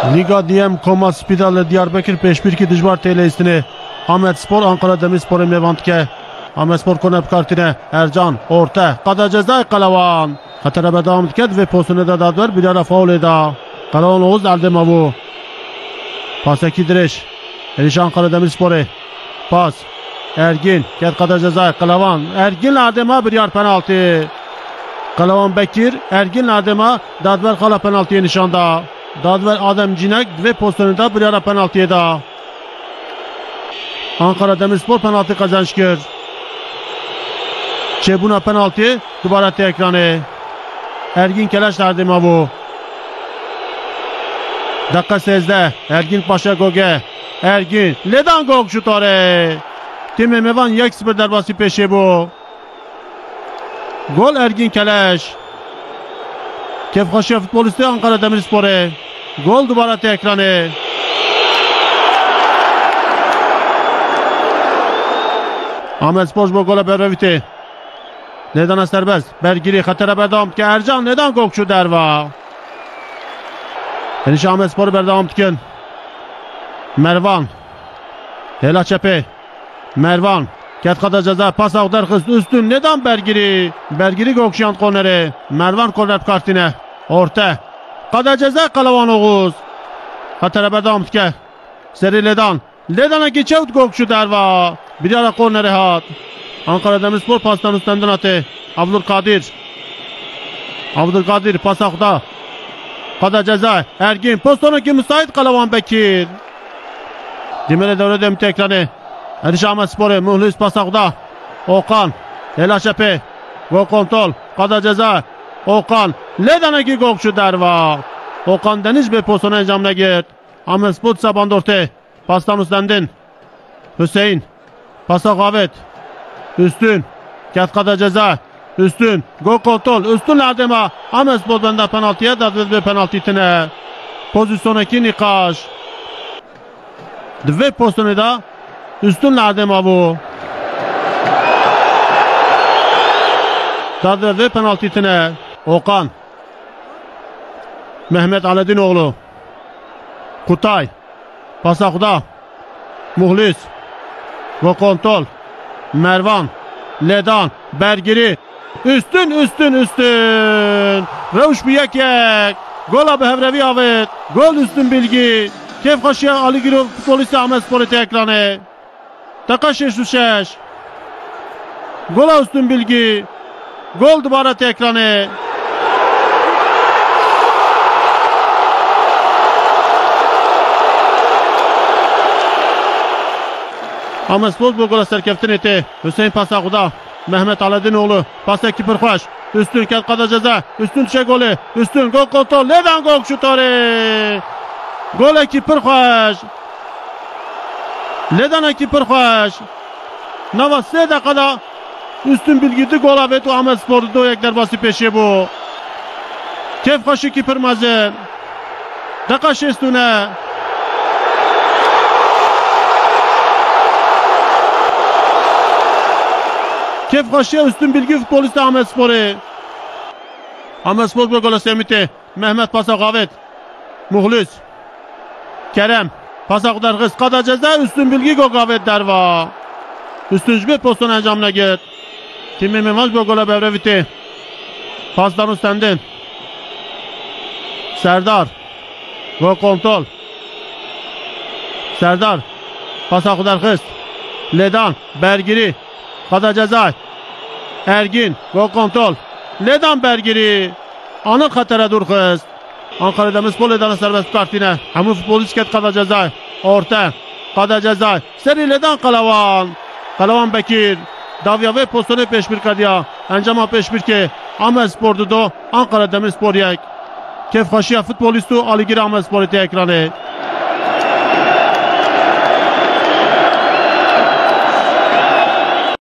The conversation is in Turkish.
Liga DM Koma Spital Diyarbakır 5-1 dijbar telestine Ahmet Spor Ankara Demirspor mevantke Ahmet Spor konep kartine Ercan orta qada ceza Qalavan xatara devam etket ve pozisyonu da dadver bir ara faul eda Qalavan Oğuz Aldemavu pasaki direş Eriş Ankara Demirspor'e pas Ergin ket qada ceza Qalavan Ergin Adema bir yar penaltı Qalavan Bekir Ergin Adema dadver qala penaltıya nişanda Dadver Adem Cinek ve pozisyonunda bir ara penaltıya da Ankara Demirspor penaltı kazançkır. Çebuna penaltı dubara ekranı. Ergin Keleş Erdema bu. Dakika 8'de Ergin Paşa Goge. Ergin Ledan Gog şutore. Time Mevan 1-0 derbası peşi bu. Gol Ergin Keleş. Kefkaşya futbolisti Ankara Demirspor'e. Gol dubara ekranı. Ahmet Spor bu gola bereviti. Neden serbest? Bergiri xatara berdam ki Ercan neden gokçu derva. Eniş Ahmet Spor berdam tken. Mervan. Hela çepe. Mervan. Ketkada ceza pas ağdar kız üstün neden Bergiri? Bergiri gokşuyan korneri. Mervan korner kartine. Orta. Qada ceza Qalavan Oğuz. Xatara berdam tke. Seri Ledan. Ledan'a geçevt gokşu derva. Bir ara korneri hat. Ankara Demirspor pastan üstünden atı. Abdülkadir pas ağda. Qada ceza. Ergin pozisyonu ki müsait Qalavan Bekir. Dimele devre demti ekranı. Eriş Ahmet Spor'u Muhlis pasakda. Okan. Hela Şepe. Gol kontrol. Qada ceza. Okan. Ledan'a ki gokçu derva. Okan Deniz bir pozisyonu encamına gir. Ahmet Spor sabandı ortaya. Pastan üstlendin. Hüseyin. Pasak Ahmet. Üstün. Qada ceza. Üstün. Gol kontrol. Üstün Erdema. Ahmet Spor bende penaltıya da bir penaltı itine. Pozisyonu 2 nikaş. Dve pozisyonu da Üstün Erdema bu. Dadı ve penaltı itine. Okan. Mehmet Aledinoğlu. Kutay. Pasakda. Muhlis. Gol kontrol. Mervan. Ledan. Bergiri. Üstün. Revuş Biyekek. Gol abi Hevrevi Avet. Gol Üstün Bilgi. Kefkaşya Ali Girov futbolisti Ahmet Spor'u ekranı. Dakika 6. Gol Üstün Bilgi. Gol dubara ekranı. Ahmet Spor bu gola serkeftin eti. Hüseyin pasakıda. Mehmet Aledinoğlu. Pasa kipir hoş. Üstün Qada ceza. Üstün çe golü. Üstün gol kontrol. Ledan gol şutori. Gol kipir hoş. Ledan kipir hoş. Nava 3 dakikada Üstün Bilgidi gol avet o Ahmet Spor'da o ekler bası peşi bu. Kef kaşı kipir mazın. Dakika 6 üstüne. Kefkaşya Üstün Bilgi futbolisti Ahmet Spor'u. Ahmet Spor bu gola semiti. Mehmet pasak Avet. Muhlis. Kerem. Pasak dargız. Qada ceza Üstün Bilgi gol Avet derva. Üstün bir pozisyon encamına git. Timmi Mimaj bu gola bevreviti. Pasdan üstlendin. Serdar. Gol kontrol. Serdar. Pasak dargız. Ledan. Bergiri. Qada ceza. Ergin. Gol kontrol. Ledan Bergiri. Anı xatara dur kız. Ankara Demirspor Ledan'a serbest kartine. Hemü futbolist ket Qada ceza. Orta. Qada ceza. Seri Ledan Qalavan. Qalavan Bekir. Davya ve pozisyonu peş bir kadiya. Encama peş bir ki. Ahmet Spor'du do. Ankara Demirspor yek. Kefkaşya futbolistu Ali Gir Ahmet Spor'u ekranı.